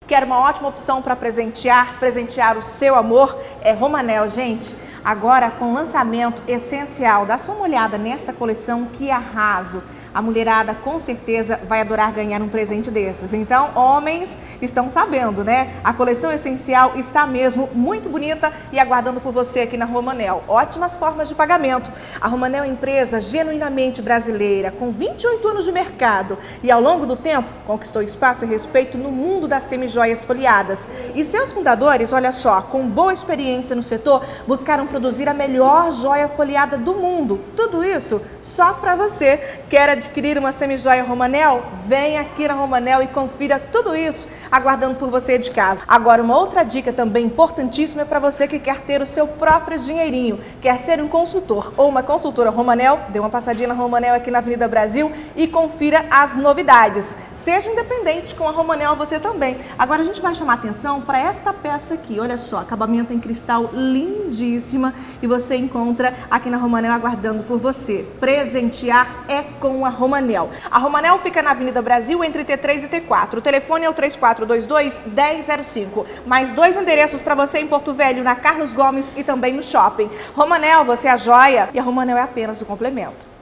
Quer uma ótima opção para presentear o seu amor? É Romanel, gente. Agora, com o lançamento essencial, dá só uma olhada nesta coleção que arraso. A mulherada com certeza vai adorar ganhar um presente desses. Então, homens estão sabendo, né? A coleção essencial está mesmo muito bonita e aguardando por você aqui na Romanel. Ótimas formas de pagamento. A Romanel é uma empresa genuinamente brasileira, com 28 anos de mercado e ao longo do tempo conquistou espaço e respeito no mundo das semijoias folheadas. E seus fundadores, olha só, com boa experiência no setor, buscaram produzir a melhor joia folheada do mundo. Tudo isso só para você. Quer adquirir uma semijoia Romanel? Vem aqui na Romanel e confira tudo isso aguardando por você de casa. Agora, uma outra dica também importantíssima é para você que quer ter o seu próprio dinheirinho, quer ser um consultor ou uma consultora Romanel, dê uma passadinha na Romanel aqui na Avenida Brasil e confira as novidades. Seja independente com a Romanel você também. Agora a gente vai chamar atenção para esta peça aqui, olha só, acabamento em cristal lindíssima e você encontra aqui na Romanel aguardando por você. Presentear é com a Romanel. A Romanel fica na Avenida Brasil entre T3 e T4. O telefone é o 3422-1005. Mais 2 endereços para você em Porto Velho, na Carlos Gomes e também no shopping. Romanel, você é a joia e a Romanel é apenas o complemento.